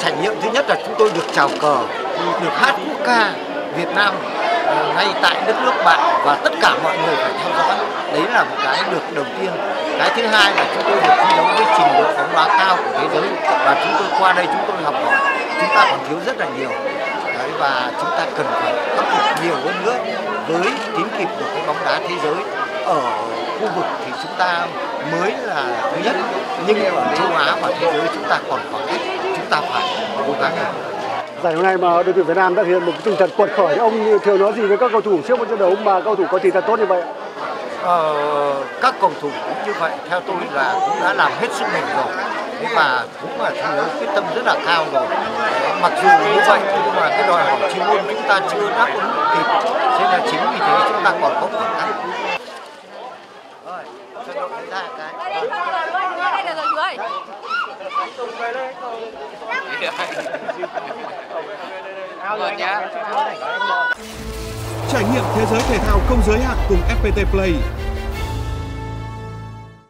trải nghiệm thứ nhất là chúng tôi được chào cờ, được hát quốc ca Việt Nam ngay tại đất nước bạn và tất cả mọi người phải theo dõi. Đấy là một cái được đầu tiên. Cái thứ hai là chúng tôi được thi đấu với trình độ bóng đá cao của thế giới và chúng tôi qua đây chúng tôi học hỏi. Chúng ta còn thiếu rất là nhiều. Đấy, và chúng ta cần phải khắc phục nhiều hơn nữa với tiến kịp của cái bóng đá thế giới. Ở khu vực thì chúng ta mới là thứ nhất, nhưng ở châu Á và thế giới chúng ta còn khoảng cách, chúng ta phải cố gắng hơn. Giải đấu này mà đội tuyển Việt Nam đã hiện một tinh thần quật khởi, ông thường nói gì với các cầu thủ trước một trận đấu mà cầu thủ có tinh thần tốt như vậy? Các cầu thủ cũng như vậy, theo tôi là cũng đã làm hết sức mình rồi. Thế và cũng là thi đấu quyết tâm rất là cao rồi. Mặc dù như vậy nhưng mà cái đòi hỏi chuyên môn chúng ta chưa đáp ứng kịp, cho nên là chính vì thế chúng ta còn có khoảng cách. Rồi, cho đội đánh ra cái. Đây là rồi chú ơi. Trải nghiệm thế giới thể thao không giới hạn cùng FPT Play.